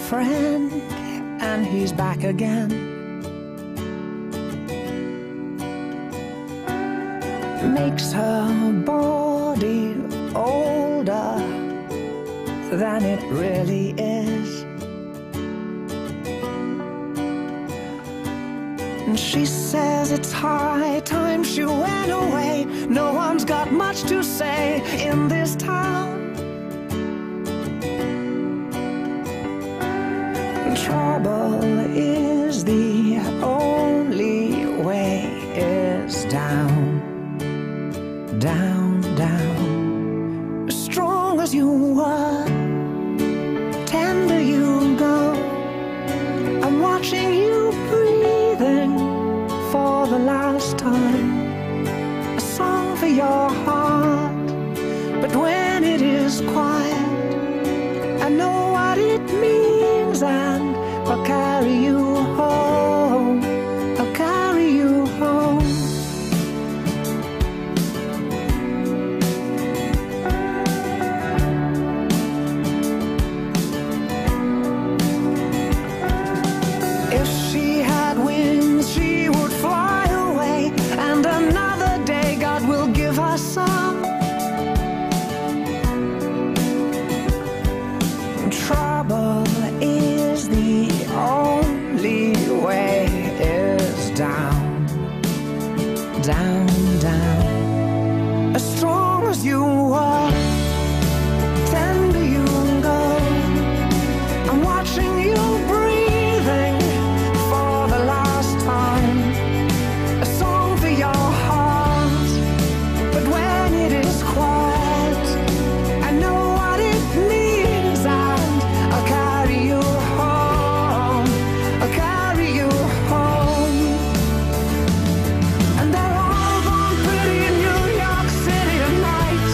friend, and he's back again. Makes her body older than it really is. And she says it's high time she went away. No one's got much to say in this town. Trouble is the only way is down, down, down. As strong as you were, tender you go. I'm watching you breathing for the last time. A song for your heart, but when it is quiet, I know what it means, and I'll carry you home. I'll carry you home. If she had wings, she would fly away, and another day God will give her some. Trouble is the only way is down, down, down. As strong as you are, tender you go. I'm watching you breathing for the last time. A song for your heart, but when it is quiet, I know what it means, and I'll carry you home. I'll carry you home. And they're all born pretty in New York City tonight,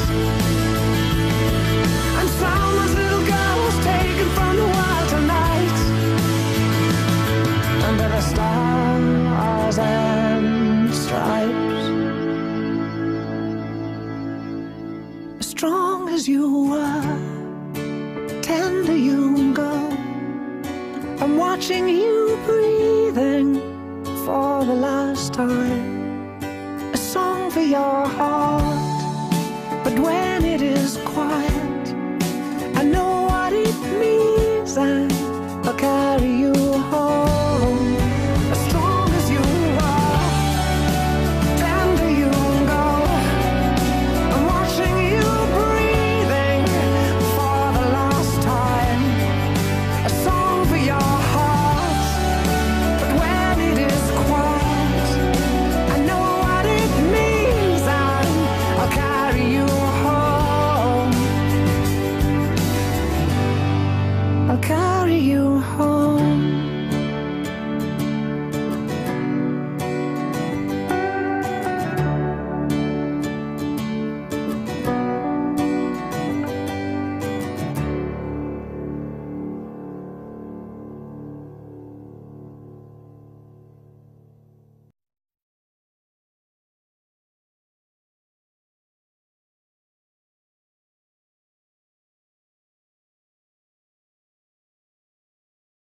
and someone's little girl was taken from the wild tonight. Under the stars and stripes, as strong as you were, tender you go. I'm watching you breathing for the last time. A song for your heart, but when it is quiet, I know what it means, and I'll carry you home. As strong as you are, tender you go. I'm watching you breathing for the last time. A song for your heart, but when it is quiet, I know what it means, and I'll carry you home. I'll carry you home.